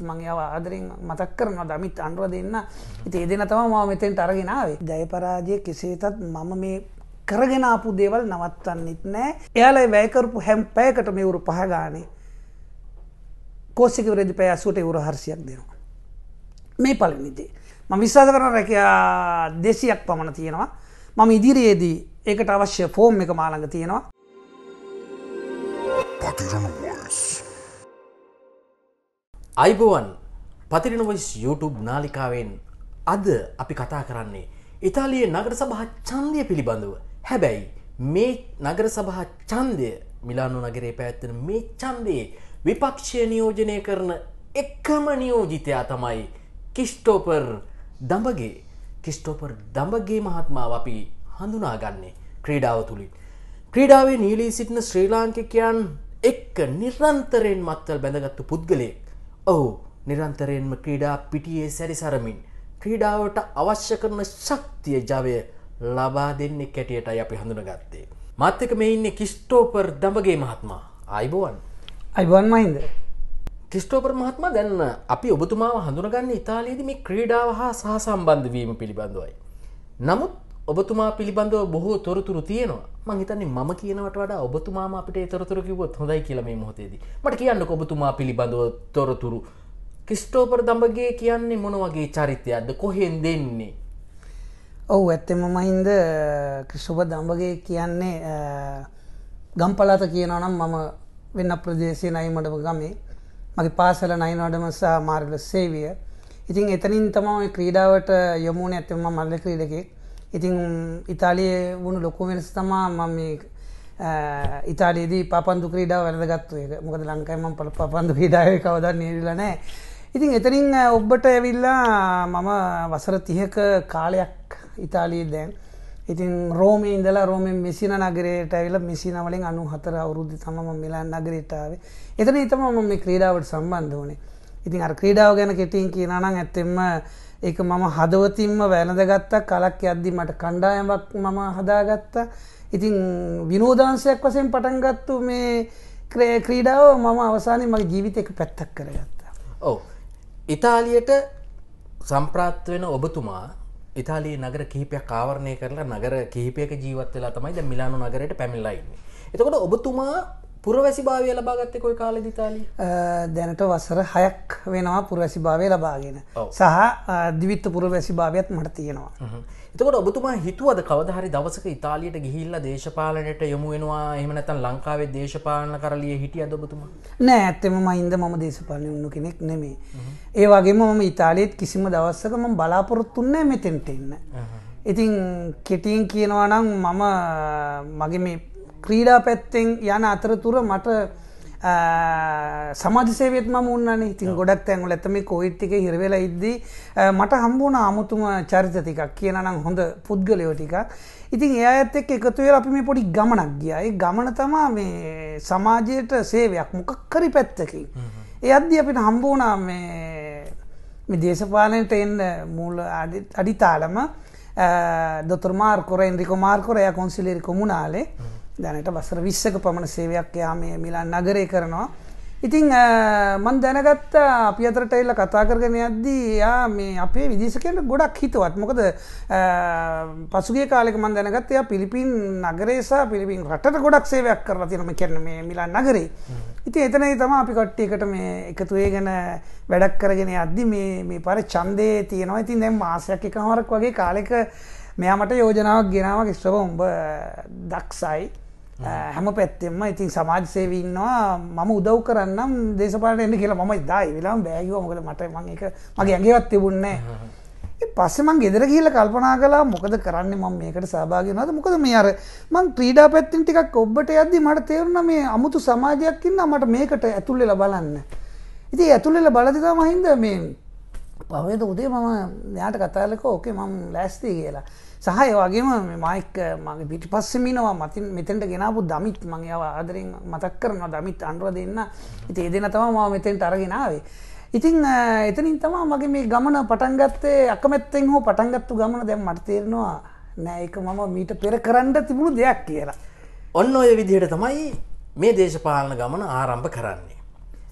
මම යාව ආදරෙන් මතක් කරනවා දමිත් අනුර දෙන්න. ඉතින් ඒ දෙන තමයි මම මෙතෙන්ට අරගෙන ආවේ. ජය පරාජය කෙසේ වෙතත් මම මේ කරගෙන ආපු දේවල් නවත්තන්නෙත් නෑ. එයාලා වැය කරපු හැම පැයකටම €5 ගානේ කෝස් එකේ වරේදී පැය 80ට €400ක් දෙනවා. මේ පළවෙනි දේ. මම විශ්වාස කරනවා රැකියා 200ක් පමණ තියෙනවා. මම ඉදිරියේදී ඒකට අවශ්‍ය ෆෝම් එක මා ළඟ තියෙනවා. අයිබෝවන් පතිරණ වොයිස් YouTube නාලිකාවෙන් අද අපි කතා කරන්නේ ඉතාලියේ නගර සභා ඡන්දය පිළිබඳව. හැබැයි මේ නගර සභා ඡන්දය මිලානෝ නගරයේ පැවැත්වෙන මේ ඡන්දයේ විපක්ෂය නියෝජනය කරන එකම නියෝජිතයා තමයි ක්‍රිස්ටෝපර් දඹගේ. ක්‍රිස්ටෝපර් දඹගේ මහත්මාව අපි හඳුනාගන්නේ ක්‍රීඩාව තුලින්. ක්‍රීඩාවේ නියලී සිටින ශ්‍රී ලාංකිකයන් එක්ක නිරන්තරයෙන් මත්තල් බැඳගත්තු පුද්ගලයෙක්. ඔහු නිරන්තරයෙන්ම ක්‍රීඩා පිටියේ සැරිසරමින් ක්‍රීඩාවට අවශ්‍ය කරන ශක්තිය ජවය ලබා දෙන්නේ කැටියටයි අපි හඳුනගත්තේ. මාත් එක්ක මේ ඉන්නේ ක්‍රිස්ටෝපර් දඹගේ මහත්මයා. ආයිබෝවන්. අයිබෝවන් මහින්ද. ක්‍රිස්ටෝපර් මහත්මයා දැන් අපි ඔබතුමාව හඳුනගන්නේ ඉතාලියේදී මේ ක්‍රීඩාව හා සහසම්බන්ධ වීම පිළිබඳවයි. නමුත් ඔබතුමා පිළිබඳව බොහෝ තොරතුරු තියෙනවා. මං හිතන්නේ මම කියනවට වඩා ඔබතුමාම අපිට ඒ තොරතුරු කිව්වොත් හොඳයි කියලා මේ මොහොතේදී. මට කියන්නකෝ ඔබතුමා පිළිබඳව තොරතුරු. ක්‍රිස්ටෝපර් දඹගේ කියන්නේ මොන වගේ චරිතයක්ද? කොහෙන් දෙන්නේ? ඔව් ඇත්තම මහින්ද ක්‍රිස්ටෝපර් දඹගේ කියන්නේ ගම්පලාත කියනවා නම් මම වෙන්න ප්‍රදේශයේ නයිමඩම ගමේ. මගේ පාසල නයිමඩම සහ මාර්ගල සේවය. ඉතින් එතනින් තමයි ක්‍රීඩාවට යොමු වුණේ. ඇත්තම මම මල්ල ක්‍රීඩකෙක්. ඉතින් ඉතාලියේ වුණු ලොකු වෙනස තමයි මම මේ ඉතාලියේදී පාපන්දු ක්‍රීඩාව වැළඳගත්තු එක. මොකද ලංකාවේ මම පාපන්දු ක්‍රීඩාවේ කවදාවත් නියැලිලා නැහැ. ඉතින් එතනින් ඔබට ඇවිල්ලා මම වසර 30ක කාලයක් ඉතාලියේ දැන්. ඉතින් රෝමේ ඉඳලා රෝමෙන් මෙසිනා නගරයට ඇවිල්ලා මෙසිනා වලින් 94 අවුරුද්දේ තමයි මම මිලාන් නගරයට ආවේ. එතනින් තමයි මම මේ ක්‍රීඩාවට සම්බන්ධ වුණේ. ඉතින් අර ක්‍රීඩාව ගැන කෙටියෙන් කියනවා නම් ඇත්තෙන්ම ඒක මම හදවතින්ම වැළඳගත්තා. කලක් යද්දි මට කණ්ඩායමක් මම හදාගත්තා. ඉතින් විනෝදාංශයක් වශයෙන් පටන් ගත්තු මේ ක්‍රීඩාව මම අවසානයේ මගේ ජීවිතේ එක පැත්තක් කරගත්තා. ඔව්. ඉතාලියට සම්ප්‍රාප්ත වෙන ඔබතුමා ඉතාලියේ නගර කිහිපයක් ආවරණය කරලා නගර කිහිපයක ජීවත් වෙලා තමයි දැන් මිලානෝ නගරයට පැමිණලා ඉන්නේ. එතකොට ඔබතුමා පුරවැසිභාවය ලබා ගත්තේ කොයි කාලෙද ඉතාලියේ? දැනට වසර 6ක් වෙනවා පුරවැසිභාවය ලබාගෙන. සහ ද්විත්ව පුරවැසිභාවයත් මට තියෙනවා. එතකොට ඔබතුමා හිතුවද කවදා හරි දවසක ඉතාලියට ගිහිල්ලා දේශපාලනයට යොමු වෙනවා? එහෙම නැත්නම් ලංකාවේ දේශපාලන කරලියේ හිටියද ඔබතුමා? නෑ ඇත්තම මහින්ද මම දේශපාලනය වුණු කෙනෙක් නෙමෙයි. ඒ වගේම මම ඉතාලියේත් කිසිම දවසක මම බලාපොරොත්තු වෙන්නේ මෙතෙන්ට එන්න. ඉතින් කෙටියෙන් කියනවා නම් මම මගේ මේ ක්‍රීඩා පැත්තෙන් යන අතරතුර මට සමාජ සේවයත් මම වුණානේ. ඉතින් ගොඩක් තැන්වල ඇත්ත මේ කොවිඩ් එකේ හිර වෙලා ඉද්දි මට හම්බ වුණා අමුතුම චරිත ටිකක් කියනවා නම් හොඳ පුද්ගලයෝ ටිකක්. ඉතින් ඒ අයත් එක්ක එකතු වෙලා අපි මේ පොඩි ගමනක් ගියා. ඒ ගමන තමයි මේ සමාජයට සේවයක් මොකක් හරි පැත්තකින්. ඒ අද්දි අපිට හම්බ වුණා මේ දේශපාලනයට එන්න මූල අඩිතාලම දොතර මාර්කෝ එන්රිකෝ මාර්කෝ එයා කොන්සිලියරි කොමුනාලේ දැනට වසර 20ක පමණ සේවයක් එයා මේ මිලාන් නගරේ කරනවා. ඉතින් මම දැනගත්තා අපි අතරට ඇවිල්ලා කතා කරගෙන යද්දී එයා මේ අපේ විදේශිකයන්ට ගොඩක් හිතවත්. මොකද පසුගිය කාලෙක මම දැනගත්තා එයා පිලිපින් නගරේ සහ පිලිපින් රටට ගොඩක් සේවයක් කරලා තියෙනවා. මේ කියන්නේ මේ මිලාන් නගරේ. ඉතින් එතනයි තමයි අපි කට්ටියකට මේ එකතු වෙගෙන වැඩක් කරගෙන යද්දී මේ පාරේ ඡන්දේ තියෙනවා. ඉතින් දැන් මාසයක් එකමාරක් වගේ කාලෙක මෙයා මට යෝජනාවක් ගෙනාවා කිස්ටෝපර් උඹ දක්ෂයි හැම පැත්තෙම ඉතින් සමාජ සේවී ඉන්නවා මම උදව් කරන්නම් දේශපාලනයට එන්න කියලා මම දායි වෙලාවම බෑ කිව්වා මොකද මට මම ඒක මගේ ඇඟේවත් තිබුණේ නැහැ. ඊට පස්සේ මම ගෙදර ගිහිල්ලා කල්පනා කළා මොකද කරන්නේ මම මේකට සහභාගී වෙනවද මොකද මේ අර මම ක්‍රීඩා පැත්තෙන් ටිකක් ඔබට යද්දි මට තේරුණා මේ අමුතු සමාජයක් ඉන්නවා මට මේකට ඇතුල් වෙලා බලන්න. ඉතින් ඇතුල් වෙලා බලද්දි තමයි හින්ද මේ පහුවෙන්ද උදේ මම මෙයාට කතා කළා ඕකේ මම ලෑස්ති කියලා. සහ ඒ වගේම මායික් මගේ පිටිපස්සෙම ඉනවා මෙතෙන්ට ගෙනාවු දමිත් මම යාව ආදරෙන් මතක් කරනවා දමිත් අනුර දෙන්න. ඉතින් ඒ දෙන තමයි මම මෙතෙන්ට අරගෙන ආවේ. ඉතින් එතනින් තමයි මගේ මේ ගමන පටන් ගත්තේ අකමැත්තෙන් හෝ පටන් ගත්තු ගමන දැන් මට තේරෙනවා නෑ ඒක මම මීට පෙර කරන්න තිබුණු දෙයක් කියලා. ඔන්න ඔය විදිහට තමයි මේ දේශපාලන ගමන ආරම්භ කරන්නේ.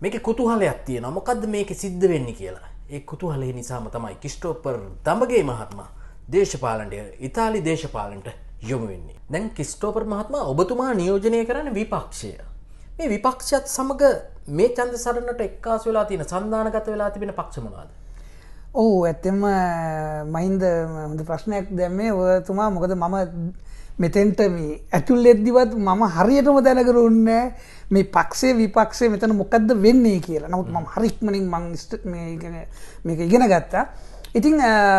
මේක කුතුහලයක් තියෙනවා. මොකද්ද මේක සිද්ධ වෙන්නේ කියලා. ඒ කුතුහලය නිසාම තමයි ක්‍රිස්ටෝපර් දඹගේ මහත්මයා දේශපාලනයට ඉතාලි දේශපාලනයට යොමු වෙන්නේ. දැන් ක්‍රිස්ටෝපර් මහත්මයා ඔබතුමා නියෝජනය කරන්නේ විපක්ෂය. මේ විපක්ෂයත් සමග මේ ඡන්ද සටනට එක්කාසු වෙලා තියෙන සන්දානගත වෙලා තිබෙන පක්ෂ මොනවාද? ඔව් ඇත්තෙම මහින්ද හොඳ ප්‍රශ්නයක් දැම්මේ ඔයතුමා. මොකද මම මෙතෙන්ට මේ ඇතුල් වෙද්දිවත් මම හරියටම දැනගෙන උන්නේ මේ පක්ෂයේ විපක්ෂයේ මෙතන මොකද්ද වෙන්නේ කියලා. නමුත් මම හරි ඉක්මනින් මේක ඉගෙන ගත්තා. ඉතින්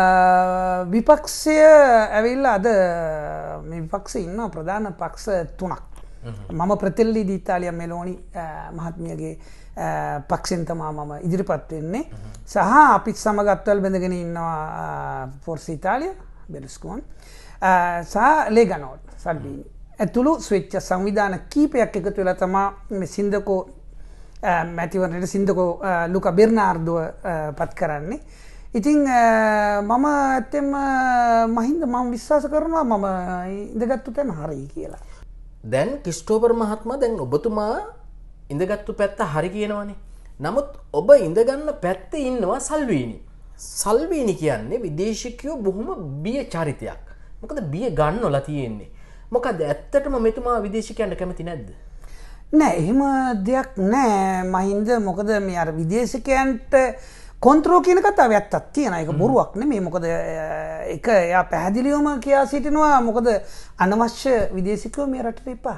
විපක්ෂය ඇවිල්ලා අද මේ විපක්ෂයේ ඉන්න ප්‍රධාන පක්ෂ තුනක්. මම ප්‍රතිල්ලි දී ඉතාලියා මෙලෝනි මහත්මියගේ පක්ෂෙන් තමයි මම ඉදිරිපත් වෙන්නේ. සහ අපිත් සමග අත්වල බැඳගෙන ඉන්නවා ෆෝර්ස් ඉතාලියා බෙලුස්කෝනි සහ ලේගනෝඩ් සල්බීනි. ඇතුළු ස්විච්ච සංවිධාන කීපයක් එකතු වෙලා තමයි මේ සින්දකෝ මැතිවරණයට සින්දකෝ ලුකා බෙර්නාර්ඩෝව පත් කරන්නේ. ඉතින් මම ඇත්තෙම මහින්ද මම විශ්වාස කරනවා මම ඉඳගත්තු තැන හරි කියලා. දැන් ක්‍රිස්ටෝපර් මහත්මයා දැන් ඔබතුමා ඉඳගත්තු පැත්ත හරි කියනවනේ. නමුත් ඔබ ඉඳගන්න පැත්තේ ඉන්නවා සල්වීනි. සල්වීනි කියන්නේ විදේශිකයෝ බොහොම බිය චරිතයක්. මොකද බිය ගන්නවලා තියෙන්නේ. මොකද ඇත්තටම මෙතුමා විදේශිකයන්ට කැමති නැද්ද? නෑ එහෙම දෙයක් නෑ මහින්ද. මොකද මේ අර විදේශිකයන්ට කොන්ත්‍රෝ කියන කතාව ඇත්තක් තියෙනවා. ඒක බොරුවක් නෙමෙයි. මොකද ඒක එයා පැහැදිලිවම කියා සිටිනවා. මොකද අනවශ්‍ය විදේශිකයෝ මේ රටට එපා.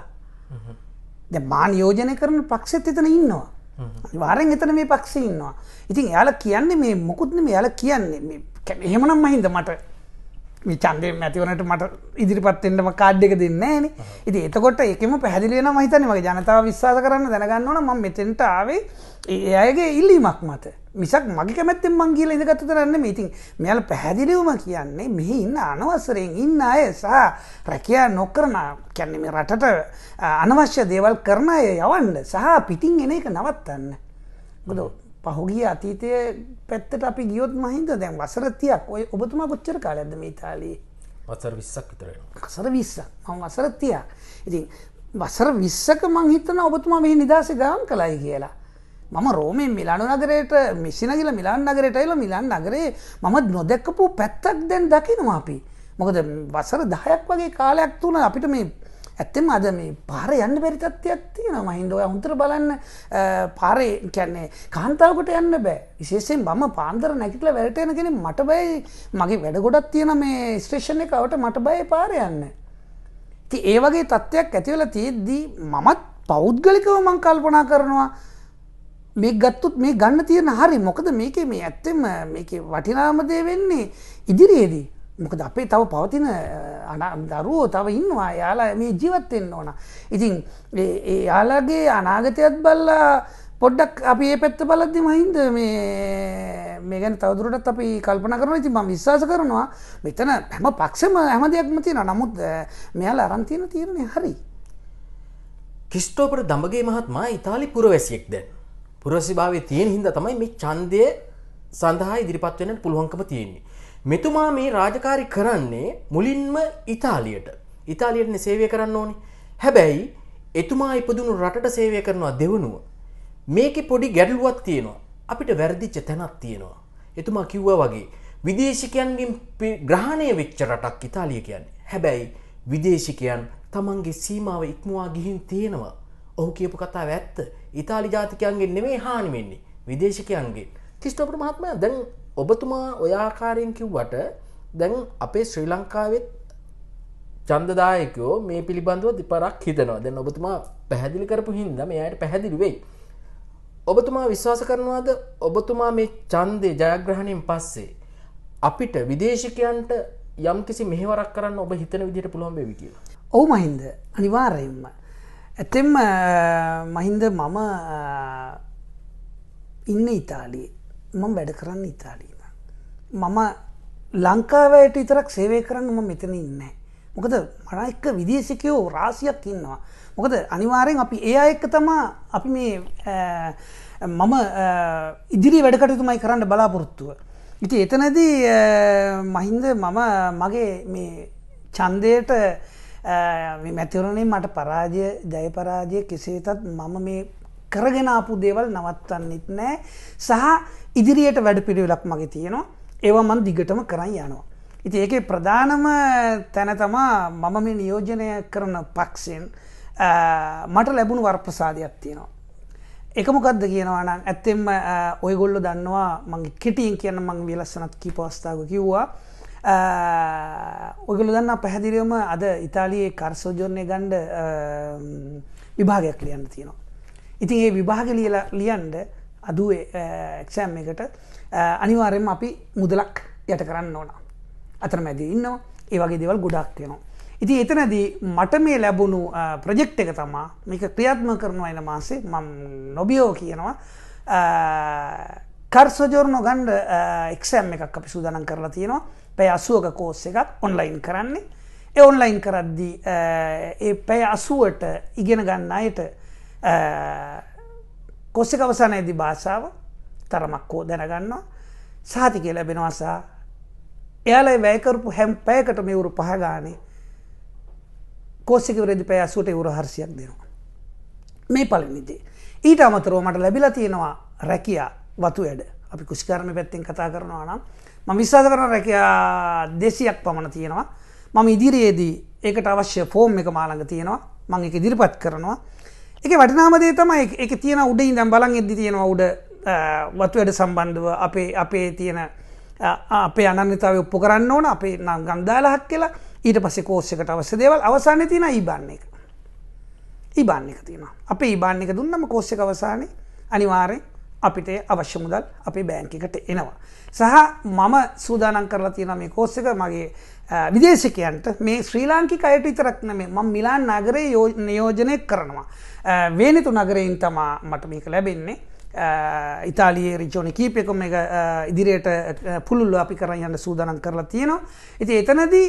දැන් මා නියෝජනය කරන පක්ෂෙත් එතන ඉන්නවා. අනිවාර්යෙන් එතන මේ පක්ෂේ ඉන්නවා. ඉතින් එයාලා කියන්නේ මේ මොකුත් නෙමෙයි. එයාලා කියන්නේ මේ එහෙමනම් මහින්ද මට මේ ඡන්දේ මැතිවරණයට මට ඉදිරිපත් වෙන්නම කාඩ් එක දෙන්නේ නැහනේ. ඉතින් එතකොට ඒකෙම පැහැදිලි වෙනවා මම හිතන්නේ මගේ ජනතාව විශ්වාස කරන්න දැනගන්න ඕන මම මෙතෙන්ට ආවේ ඒ අයගේ ඉල්ලීමක් මත. මිසක් මගේ කැමැත්තෙන් මං ගිහලා ඉඳගත්තු තරක් නෙමෙයි. ඉතින් මෙයාලා පැහැදිලිවම කියන්නේ මෙහි ඉන්න අනවසරයෙන් ඉන්න අය සහ රැකියා නොකරන කියන්නේ මේ රටට අනවශ්‍ය දේවල් කරන අය යවන්න සහ පිටින් එන එක නවත්තන්න. මොකද පහුගිය අතීතයේ පැත්තට අපි ගියොත් මහින්ද දැන් වසර 30ක් ඔය ඔබතුමා කොච්චර කාලයක්ද මේ ඉතාලියේ? වසර 20ක් විතර වෙනවා. වසර 20ක්. මම වසර 30ක්. ඉතින් වසර 20ක මං හිතනවා ඔබතුමා මෙහි නිදාසේ ගාම් කළයි කියලා. මම රෝමෙන් මිලානෝ නගරයට මිසිනගිලා මිලාන් නගරයට ඇවිල්ලා මිලාන් නගරේ මම නොදැක්කපු පැත්තක් දැන් දකිනවා අපි. මොකද වසර 10ක් වගේ කාලයක් තුන අපිට මේ ඇත්තෙම අද මේ පාරේ යන්න බැරි තත්ත්වයක් තියෙනවා මහින්ද. ඔය හුන්තර බලන්න පාරේ කියන්නේ කාන්තාවකට යන්න බෑ. විශේෂයෙන් මම පාන්දර නැගිටලා වැඩට යන කෙනෙක් මට බයයි. මගේ වැඩ ගොඩක් තියෙන මේ ස්ටේෂන් එක අවට මට බයයි පාරේ යන්න. ඉතින් ඒ වගේ තත්ත්වයක් ඇති වෙලා තියෙද්දි මමත් පෞද්ගලිකව මම කල්පනා කරනවා මේ ගත්තොත් මේ ගන්න තියෙන හරි. මොකද මේකේ මේ ඇත්තෙම මේකේ වටිනාම දේ වෙන්නේ ඉදිරියේදී. මොකද අපේ තව පවතින දරුවෝ තව ඉන්නවා. යාලා මේ ජීවත් වෙන්න ඕන. ඉතින් ඒ යාලාගේ අනාගතයත් බලලා පොඩ්ඩක් අපි මේ පැත්ත බලද්දි මහින්ද මේ ගැන තවදුරටත් අපි කල්පනා කරනවා. ඉතින් මම විශ්වාස කරනවා මෙතන හැම පක්ෂෙම හැම දෙයක්ම තියෙනවා. නමුත් මෙයාලා අරන් තියෙන තීරණේ හරි. ක්‍රිස්ටෝපර් දඹගේ මහත්මයා ඉතාලි පුරවැසියෙක් දැන්. පුරවැසිභාවයේ තියෙන හින්දා තමයි මේ ඡන්දය සඳහා ඉදිරිපත් වෙන්න පුළුවන්කම තියෙන්නේ. මෙතුමා මේ රාජකාරී කරන්නේ මුලින්ම ඉතාලියට. ඉතාලියට සේවය කරන්න ඕනේ. හැබැයි එතුමා ඉපදුණු රටට සේවය කරනවා දෙවනුව. මේකේ පොඩි ගැටලුවක් තියෙනවා. අපිට වැරදිච්ච තැනක් තියෙනවා. එතුමා කිව්වා වගේ විදේශිකයන්ගෙන් ග්‍රහණය වෙච්ච රටක් ඉතාලිය කියන්නේ. හැබැයි විදේශිකයන් තමන්ගේ සීමාව ඉක්මවා ගිහින් තියෙනවා. ඔහු කියපු කතාව ඇත්ත. ඉතාලි ජාතිකයන්ගෙන් නෙමෙයි හානි වෙන්නේ. විදේශිකයන්ගෙන්. ක්‍රිස්ටෝපර් මහත්මයා දැන් ඔබතුමා ඔය ආකාරයෙන් කිව්වට දැන් අපේ ශ්‍රී ලංකාවෙත් ඡන්දදායකයෝ මේ පිළිබඳව දෙපාරක් හිතනවා. දැන් ඔබතුමා පැහැදිලි කරපු හින්දා මෙයාට පැහැදිලි වෙයි. ඔබතුමා විශ්වාස කරනවාද ඔබතුමා මේ ඡන්දේ ජයග්‍රහණයෙන් පස්සේ අපිට විදේශිකයන්ට යම්කිසි මෙහෙවරක් කරන්න ඔබ හිතන විදිහට පුළුවන් වෙවි කියලා? ඔව් මහින්ද අනිවාර්යයෙන්ම. ඇත්තෙන්ම මහින්ද මම ඉන්න ඉතාලියේ මම වැඩ කරන්න ඉතාලියේ. මම ලංකාවට විතරක් සේවය කරන්න මම මෙතන ඉන්නේ නැහැ. මොකද මට එක්ක විදේශිකයෝ රාශියක් ඉන්නවා. මොකද අනිවාර්යෙන් අපි ඒ අය එක්ක තමයි අපි මේ මම ඉදිරි වැඩ කටයුතුමයි කරන්න බලාපොරොත්තුව. ඉතින් එතනදී මහින්ද මම මගේ මේ ඡන්දයට මේ මැතිවරණේ මට ජය පරාජය කෙසේ වෙතත් මම මේ කරගෙන ආපු දේවල් නවත්තන්නෙත් නෑ සහ ඉදිරියට වැඩපිළිවෙලක් මගේ තියෙනවා ඒවා මම දිගටම කරන් යනවා. ඉතින් ඒකේ ප්‍රධානම තැන තමයි මම මේ නියෝජනය කරන පක්ෂෙන් මට ලැබුණු වරප්‍රසාදයක් තියෙනවා. ඒක මොකද්ද කියනවා නම් ඇත්තෙන්ම ඔයගොල්ලෝ දන්නවා මම කෙටියෙන් කියන්න මම විලස්සනත් කීප අවස්ථාවක කිව්වා. ඔයගොල්ලෝ දන්නා පැහැදිලිවම අද ඉතාලියේ කාර්සෝජෝර්නේ ගන්න විභාගයක් ලියන්න තියෙනවා. ඉතින් මේ විභාගය ලියන්න අදුවේ එක්සෑම් එකට අනිවාර්යයෙන්ම අපි මුදලක් යට කරන්න ඕන. අතරමැදි ඉන්නවා. ඒ වගේ දේවල් ගොඩක් තියෙනවා. ඉතින් එතනදී මට මේ ලැබුණු ප්‍රොජෙක්ට් එක තමයි මේක ක්‍රියාත්මක කරනවා එන මාසේ මම නොබියෝ කියනවා කාර්සෝජෝර්නෝ ගන්න එක්සෑම් එකක් අපි සූදානම් කරලා තියෙනවා. පැය 80ක කෝස් එකක් ඔන්ලයින් කරන්නේ. ඒ ඔන්ලයින් කරද්දී ඒ පැය 80ට ඉගෙන ගන්න අයට කෝස් එක අවසානයේදී භාෂාව තරමක් දැනගන්නවා. සහතිකය ලැබෙනවා සහ එයාලා වැය කරපු හැම පැයකටම €5 ගානේ කෝස් එක ඉවරදී පැය 80ට €400ක් දෙනවා. මේ පළවෙනි දේ. ඊට අමතරව මට ලැබිලා තියෙනවා රැකියා වතු වැඩ. අපි කුෂිකාර්ම පැත්තෙන් කතා කරනවා නම් මම විශ්වාස කරන රැකියා 200ක් පමණ තියෙනවා. මම ඉදිරියේදී ඒකට අවශ්‍ය ෆෝම් එක මා ළඟ තියෙනවා. මම ඒක ඉදිරිපත් කරනවා. ඒකේ වටිනාම දේ තමයි ඒකේ තියෙන උඩ ඉඳන් බලන් එද්දි තියෙනවා උඩ වතු වැඩ සම්බන්ධව අපේ තියෙන අපේ අනන්‍යතාවය ඔප්පු කරන්න ඕන අපේ නම් ගම් දාලා හක් කියලා ඊට පස්සේ කෝස් එකට අවශ්‍ය දේවල් අවසානයේ තියෙන IBAN එක. IBAN එක තියෙනවා. අපේ IBAN එක දුන්නම කෝස් එක අවසානයේ අනිවාර්යෙන් අපිට අවශ්‍ය මුදල් අපේ බැංක් එකට එනවා. සහ මම සූදානම් කරලා තියෙන මේ කෝස් එක මගේ විදේශිකයන්ට මේ ශ්‍රී ලාංකික අයට විතරක් නෙමෙයි මම මිලාන් නගරේ නියෝජනය කරනවා. වේනිතු නගරයෙන් තමයි මට මේක ලැබෙන්නේ. ඉතාලියේ රිජෝන කීපයකම මේක ඉදිරියට පුළුල්ව අපි කරන් යන්න සූදානම් කරලා තියෙනවා. ඉතින් එතනදී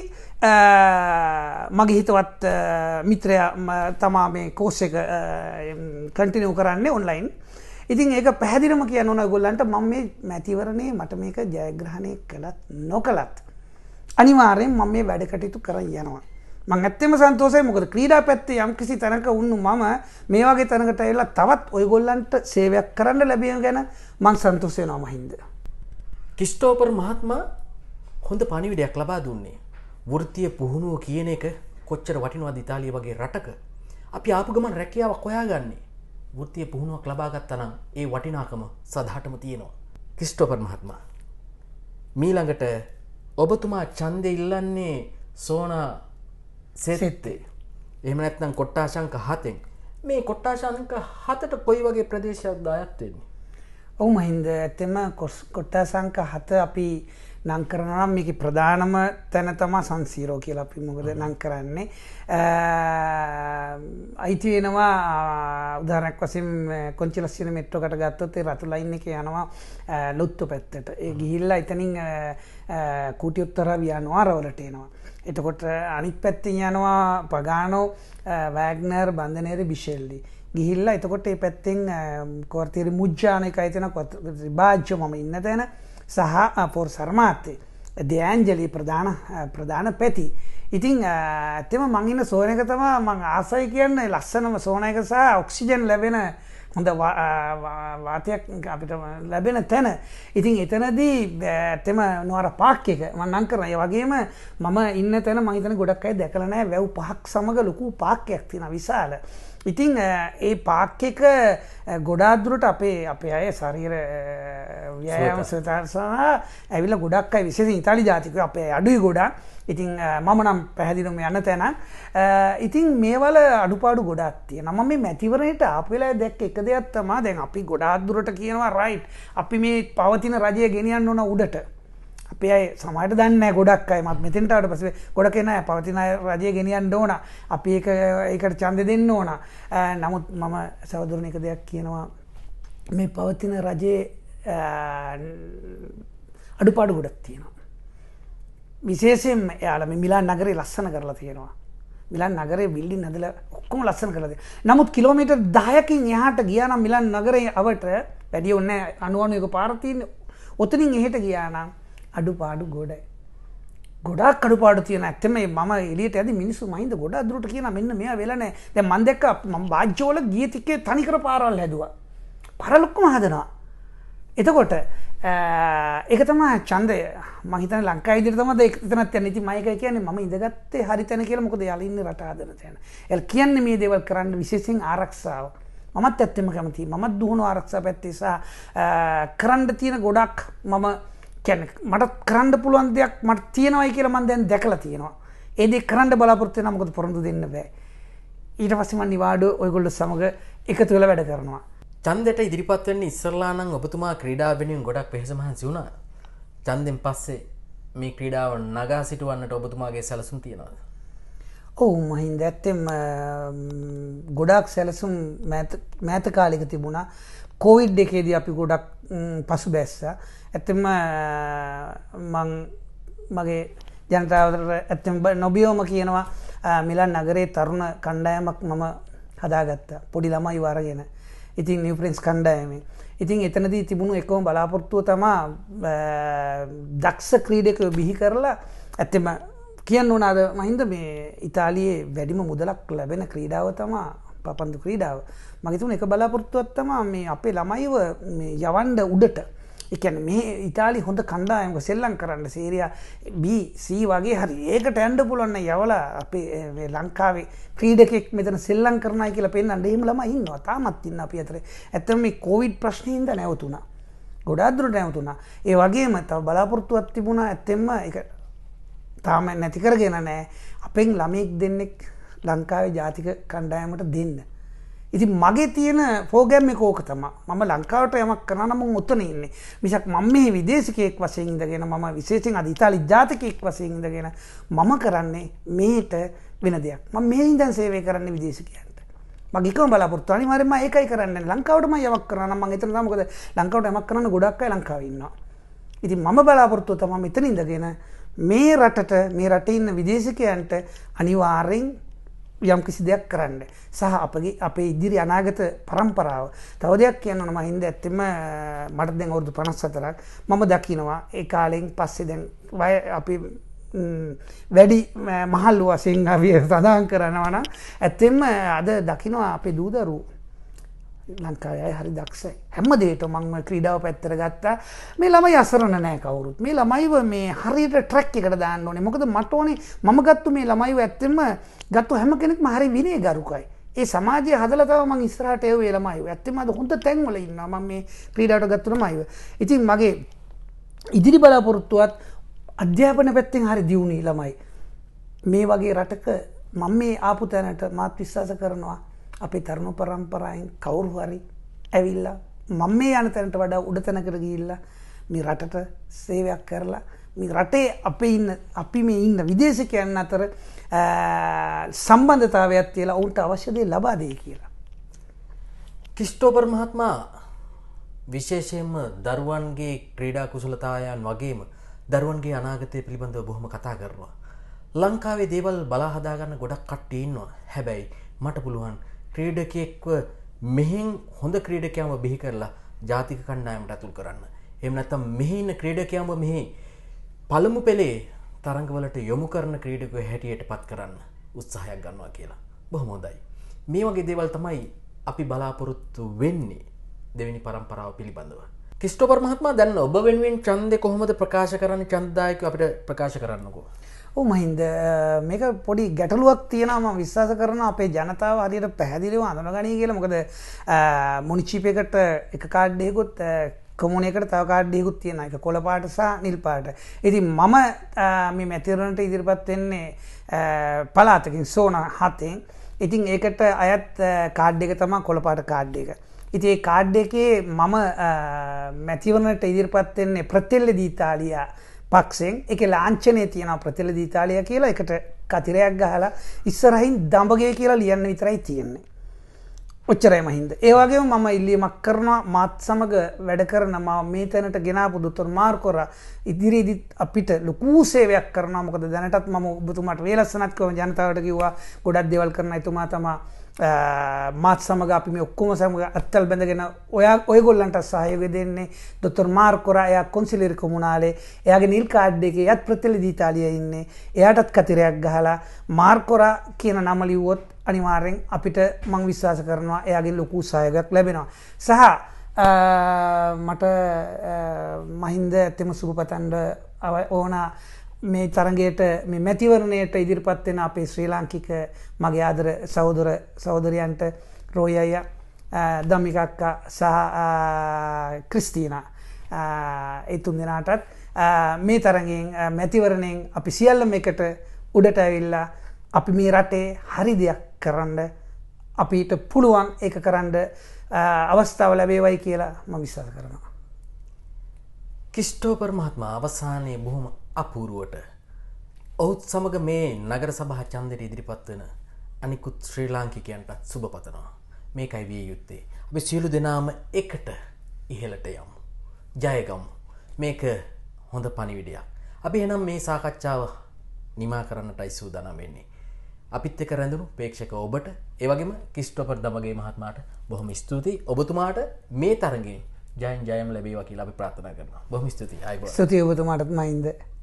මගේ හිතවත් මිත්‍රයා තමා මේ කෝස් එක කන්ටිනියු කරන්නේ ඔන්ලයින්. ඉතින් ඒක පැහැදිලිවම කියන්න ඕන ඔයගොල්ලන්ට මම මේ මැතිවරණේ මට මේක ජයග්‍රහණය කළත් නොකළත් අනිවාර්යෙන් මම මේ වැඩ කටයුතු කරන් යනවා. මම ඇත්තෙම සන්තෝෂයි මොකද ක්‍රීඩා පැත්තේ යම්කිසි තැනක වුණු මම මේ වගේ තැනකට ඇවිල්ලා තවත් ඔයගොල්ලන්ට සේවයක් කරන්න ලැබීම ගැන මම සන්තෝෂ වෙනවා මහින්ද. ක්‍රිස්ටෝපර් මහත්මයා හොඳ පණිවිඩයක් ලබා දුන්නේ. වෘත්තීය පුහුණුව කියන එක කොච්චර වටිනවද ඉතාලිය වගේ රටක. අපි ආපු ගමන් රැකියාවක් හොයාගන්නේ. වෘත්තීය පුහුණුවක් ලබා ගත්තා නම් ඒ වටිනාකම සදාටම තියෙනවා. ක්‍රිස්ටෝපර් මහත්මයා මීළඟට ඔබතුමා ඡන්දය ඉල්ලන්නේ සෝනා සෙත්තේ. එහෙම නැත්නම් කොට්ටාශංක 7න්. මේ කොට්ටාශංක 7ට කොයි වගේ ප්‍රදේශයක්ද අයත් වෙන්නේ? ඔව් මහින්ද ඇත්තම කොට්ටාශංක 7 අපි නම් කරනවා නම් මේකේ ප්‍රධානම තැන තමයි සංසීරෝ කියලා අපි මොකද නම් කරන්නේ. අයිති වෙනවා උදාහරණයක් වශයෙන් කොන්චිලස්සින මෙට්‍රෝ එකට ගත්තොත් ඒ රතු ලයින් එකේ යනවා ලොත්තු පැත්තට. ඒ ගිහිල්ලා එතනින් කුටිඋත්තර වියනවා වලට එනවා. එතකොට අනිත් පැත්තෙන් යනවා පගානෝ වෑග්නර් බන්දනේරි බිෂෙල්ලි. ගිහිල්ලා එතකොට මේ පැත්තෙන් කෝර්තිරි මුජ්ජාන එකයි තන රිබාජ්ජ මම ඉන්න තැන සහ පොර් සර්මාත්තේ දෙආන්ජලි ප්‍රධාන පැති. ඉතින් ඇත්තම මං ඉන්න සෝන එක තමයි මං ආසයි කියන්නේ ලස්සනම සෝන එක සහ ඔක්සිජන් ලැබෙන හොඳ වාතයක් අපිට ලැබෙන තැන. ඉතින් එතනදී ඇත්තම නවර පාක් එක මම නම් කරනවා. ඒ වගේම මම ඉන්න තැන මම හිතන්නේ ගොඩක් අය දැකලා නැහැ වැව් 5ක් සමග ලොකු පාක්කයක් තියෙනවා විශාල. ඉතින් ඒ පාක් එක ගොඩාක් දුරට අපේ අය ශරීර ව්‍යායාම සහ ඇවිල්ලා ගොඩක් අය විශේෂයෙන් ඉතාලි ජාතිකයෝ අපේ අඩුයි ගොඩක්. ඉතින් මම නම් පැහැදිලිවම යන තැන. ඉතින් මේවල අඩුපාඩු ගොඩක් තියෙනවා. මම මේ මැතිවරණයට ආපු වෙලාවේ දැක්ක එක දෙයක් තමයි දැන් අපි ගොඩාක් දුරට කියනවා රයිට් අපි මේ පවතින රජය ගෙනියන්න ඕන උඩට. අපේ අය සමහරට දන්නේ නැහැ ගොඩක් අය මත් මෙතෙන්ට ආවට පස්සේ ගොඩක් එන අය පවතින රජය ගෙනියන්න ඕන. අපි ඒකට ඡන්දෙ දෙන්න ඕන. නමුත් මම සහෝදරණ එක දෙයක් කියනවා මේ පවතින රජයේ අඩුපාඩු ගොඩක් තියෙනවා. විශේෂයෙන්ම එයාලා මේ මිලාන් නගරේ ලස්සන කරලා තියෙනවා. මිලාන් නගරේ බිල්ඩින් හදලා ඔක්කොම ලස්සන කරලා තියෙනවා. නමුත් කිලෝමීටර් 10කින් එහාට ගියා නම් මිලාන් නගරේ අවට වැඩි ඕනේ 91 පාර තියෙන්නේ. ඔතනින් එහෙට ගියා නම් අඩුපාඩු ගොඩයි. ගොඩක් අඩුපාඩු තියෙන ඇත්තම මම එළියට ඇදි මිනිස්සු මහින්ද ගොඩක් දුරට කියන මෙන්න මෙයා වෙලා නැහැ. දැන් මම දැක්ක මම වාජ්‍යවල ගිය තිකේ තනිකර පාරවල් හැදුවා. පාරවල් ඔක්කොම හදනවා. එතකොට ඒක තමයි ඡන්දය. මම හිතන්නේ ලංකාවේ ඉදිරියට තමයි එතනත් යන්නේ. ඉතින් මම ඒක කියන්නේ මම ඉඳගත්තේ හරි තැන කියලා. මොකද යාළ ඉන්නේ රට හදන තැන. එයාල කියන්නේ මේ දේවල් කරන්න විශේෂයෙන් ආරක්ෂාව. මමත් ඇත්තෙම කැමතියි. මමත් දුහුණු ආරක්ෂා පැත්තේ සහ කරන්න තියෙන ගොඩක් මම කියන්නේ මට කරන්න පුළුවන් දෙයක් මට තියෙනවයි කියලා මම දැන් දැකලා තියෙනවා. ඒ දේ කරන්න බලාපොරොත්තු වෙනවා. මොකද පොරොන්දු දෙන්න බෑ. ඊට පස්සේ මම නිවාඩු ඔයගොල්ලෝ සමග එකතු වෙලා වැඩ කරනවා. ඡන්දයට ඉදිරිපත් වෙන්න ඉස්සරලා නම් ඔබතුමා ක්‍රීඩාව වෙනුවෙන් ගොඩක් වෙහෙස මහන්සි වුණා. ඡන්දෙන් පස්සේ මේ ක්‍රීඩාව නගා සිටවන්නට ඔබතුමාගේ සැලසුම් තියෙනවද? ඔව් මහින්ද ඇත්තෙම ගොඩක් සැලසුම් මෑත කාලෙක තිබුණා. කොවිඩ් එකේදී අපි ගොඩක් පසු බැස්සා. ඇත්තෙම මගේ ජනතාවට ඇත්තෙම නොබියෝම කියනවා මිලන් නගරේ තරුණ කණ්ඩායමක් මම හදාගත්තා. පොඩි ළමයි වරගෙන. ඉතින් නිව් ප්‍රින්ස් කණ්ඩායමේ. ඉතින් එතනදී තිබුණු එකම බලාපොරොත්තුව තමයි දක්ෂ ක්‍රීඩකයෝ බිහි කරලා ඇත්තෙම කියන්න ඕන අද මහින්ද මේ ඉතාලියේ වැඩිම මුදලක් ලැබෙන ක්‍රීඩාව තමයි පපන්දු ක්‍රීඩාව. මගේ තුන එක බලාපොරොත්තුවක් තමයි මේ අපේ ළමයිව මේ යවන්න උඩට. ඒ කියන්නේ මේ ඉතාලි හොඳ කණ්ඩායමක සෙල්ලම් කරන්න සීරියා B C වගේ හරි ඒකට යන්න පුළුවන් නම් යවලා අපේ මේ ලංකාවේ ක්‍රීඩකෙක් මෙතන සෙල්ලම් කරනයි කියලා පෙන්නන්න එහෙම ළමයි ඉන්නවා. තාමත් ඉන්න අපි අතරේ. ඇත්තම මේ කොවිඩ් ප්‍රශ්නේ හින්දා නැවතුණා. ගොඩාක් දුරට නැවතුණා. ඒ වගේම තව බලාපොරොත්තුවක් තිබුණා ඇත්තෙම ඒක තාම නැති කරගෙන නැහැ. අපෙන් ළමෙක් දෙන්නෙක් ලංකාවේ ජාතික කණ්ඩායමට දෙන්න. ඉතින් මගේ තියෙන ප්‍රෝග්‍රෑම් එක ඕක තමයි. මම ලංකාවට යමක් කරනවා නම් මම උතන ඉන්නේ. මිසක් මම මේ විදේශිකයෙක් වශයෙන් ඉඳගෙන මම විශේෂයෙන් අද ඉතාලි ජාතිකයෙක් වශයෙන් ඉඳගෙන මම කරන්නේ මේට වෙන දෙයක්. මම මේ ඉඳන් සේවය කරන්නේ විදේශිකයන්ට. මගේ එකම බලාපොරොත්තු අනිවාර්යෙන්ම ඒකයි කරන්නේ. ලංකාවට මම යමක් කරනවා නම් මම එතන තමයි. මොකද ලංකාවට යමක් කරන්න ගොඩක් අය ලංකාවේ ඉන්නවා. ඉතින් මම බලාපොරොත්තු තමයි මෙතන ඉඳගෙන මේ රටට මේ රටේ ඉන්න විදේශිකයන්ට අනිවාර්යෙන් යම් කිසි දෙයක් කරන්න සහ අපේ ඉදිරි අනාගත පරම්පරාව තව දෙයක් කියන්න ඕන මහින්ද ඇත්තෙම මට දැන් අවුරුදු 54ක් මම දකිනවා ඒ කාලෙන් පස්සේ දැන් අපි වැඩි මහල්ලු වශයෙන් අපි සඳහන් කරනවා නම් ඇත්තෙම අද දකිනවා අපේ දූ දරුවෝ ලංකාවේ අය හරි දක්ෂයි. හැම දෙයකම මම ක්‍රීඩාව පැත්තට ගත්තා. මේ ළමයි අසරණ නැහැ කවුරුත්. මේ ළමයිව මේ හරියට ට්‍රැක් එකට දාන්න ඕනේ. මොකද මට ඕනේ මම ගත්ත මේ ළමයිව ඇත්තෙම ගත්ත හැම කෙනෙක්ම හරි විනයගරුකයි. ඒ සමාජය හදලා තව මම ඉස්සරහට එව්වේ ළමයිව. ඇත්තෙම අද හොඳ තැන්වල ඉන්නවා මම මේ ක්‍රීඩාවට ගත්ත ළමයිව. ඉතින් මගේ ඉදිරි බලාපොරොත්තුවත් අධ්‍යාපන පැත්තෙන් හරි දියුණුයි ළමයි. මේ වගේ රටක මම මේ ආපු තැනට මාත් විශ්වාස කරනවා අපේ තරුණ පරම්පරාවෙන් කවුරු හරි ඇවිල්ලා මම මේ යන තැනට වඩා උඩ තැනකට ගිහිල්ලා මේ රටට සේවයක් කරලා මේ රටේ අපි මේ ඉන්න විදේශිකයන් අතර සම්බන්ධතාවයක් තියලා උන්ට අවශ්‍ය දේ ලබා දෙයි කියලා. ක්‍රිස්ටෝපර් මහත්මයා විශේෂයෙන්ම දරුවන්ගේ ක්‍රීඩා කුසලතාවයන් වගේම දරුවන්ගේ අනාගතය පිළිබඳව බොහොම කතා කරනවා. ලංකාවේ දේවල් බලා හදාගන්න ගොඩක් කට්ටිය ඉන්නවා. හැබැයි මට පුළුවන් ක්‍රීඩකයෙක්ව මෙහෙන් හොඳ ක්‍රීඩකයන්ව බිහි කරලා ජාතික කණ්ඩායමට ඇතුල් කරන්න. එහෙම නැත්නම් මෙහි ඉන්න ක්‍රීඩකයන්ව මෙහි පළමු පෙළේ තරඟවලට යොමු කරන ක්‍රීඩකයෝ හැටියට පත් කරන්න උත්සාහයක් ගන්නවා කියලා. බොහොම හොඳයි. මේ වගේ දේවල් තමයි අපි බලාපොරොත්තු වෙන්නේ දෙවෙනි පරම්පරාව පිළිබඳව. ක්‍රිස්ටෝපර් මහත්මයා දැන් ඔබ වෙනුවෙන් ඡන්දේ කොහොමද ප්‍රකාශ කරන්නේ? ඡන්දදායකයෝ අපිට ප්‍රකාශ කරන්නකෝ. මහින්ද මේක පොඩි ගැටලුවක් තියෙනවා. මම විශ්වාස කරනවා අපේ ජනතාව හරියට පැහැදිලිව අඳුනගනී කියලා. මොකද මුනිසිපල් එකට එක කාඩ් එකකුත් කොමුණේකට තව කාඩ් එකකුත් තියෙනවා. ඒක කොළ පාට සහ නිල් පාට. ඉතින් මම මේ මැතිවරණයට ඉදිරිපත් වෙන්නේ පළාතකින් සෝන 7න්. ඉතින් ඒකට අයත් කාඩ් එක තමයි කොළ පාට කාඩ් එක. ඉතින් ඒ කාඩ් එකේ මම මැතිවරණයට ඉදිරිපත් වෙන්නේ ප්‍රතිල්ල දීතාලියා පක්ෂෙන්. ඒකේ ලාංඡනයේ තියෙනවා ප්‍රතිල දීතාලිය කියලා. ඒකට කතිරයක් ගහලා ඉස්සරහින් දඹගේ කියලා ලියන්න විතරයි තියෙන්නේ. ඔච්චරයි මහින්ද. ඒ වගේම මම ඉල්ලීමක් කරනවා මාත් සමග වැඩ කරන මම මේ තැනට ගෙනාපු දොස්තර මාර්කෝරා ඉදිරියේදී අපිට ලොකු සේවයක් කරනවා. මොකද දැනටත් මම ඔබතුමාට වේලස්සනත් කොහොම ජනතාවට කිව්වා ගොඩක් දේවල් කරන එතුමා තමයි මාත් සමග අපි මේ ඔක්කොම සමග අත්තල් බැඳගෙන ඔයගොල්ලන්ට සහයෝගය දෙන්නේ දොක්ටර් මාර්කොරා. එයා කොන්සිලරි කොමුනාලේ. එයාගේ නිල් කාඩ් එකේ එයත් ප්‍රතිලේදී ඉතාලියේ ඉන්නේ. එයාටත් කතිරයක් ගහලා මාර්කොරා කියන නම ලිව්වොත් අනිවාර්යෙන් අපිට මම විශ්වාස කරනවා එයාගෙන් ලොකු සහයෝගයක් ලැබෙනවා. සහ මට මහින්ද ඇත්තම සුබපතන්න ඕන මේ තරගයට මේ මැතිවරණයට ඉදිරිපත් වෙන අපේ ශ්‍රී ලාංකික මගේ ආදර සහෝදරයන්ට රෝයි අයියා, දමික අක්කා සහ ක්‍රිස්ටීනා ඒ තුන් දෙනාටත් මේ තරගෙන් මැතිවරණයෙන් අපි සියල්ලම එකට උඩට ඇවිල්ලා අපි මේ රටේ හරි දෙයක් කරන්න අපිට පුළුවන් ඒක කරන්න අවස්ථාව ලැබේවයි කියලා මම විශ්වාස කරනවා. ක්‍රිස්ටෝපර් මහත්මයා අවසානයේ බොහොම අපූර්වට ඔහුත් සමග මේ නගර සභා ඡන්දයට ඉදිරිපත් වෙන අනිකුත් ශ්‍රී ලාංකිකයන්ට සුබ පතනවා. මේකයි විය යුත්තේ. අපි සියලු දෙනාම එකට ඉහළට යමු. ජය ගමු. මේක හොඳ පණිවිඩයක්. අපි එහෙනම් මේ සාකච්ඡාව නිමා කරන්නටයි සූදානම් වෙන්නේ. අපිත් එක්ක රැඳුණු ප්‍රේක්ෂක ඔබට, ඒ වගේම ක්‍රිස්ටෝපර් දමගේ මහත්මයාට බොහොම ස්තුතියි. ඔබතුමාට මේ තරගයේ ජයෙන් ජයම ලැබේවා කියලා අපි ප්‍රාර්ථනා කරනවා. බොහොම ස්තුතියි. ආයුබෝවන්. ස්තුතියි ඔබතුමාටත් මහින්ද.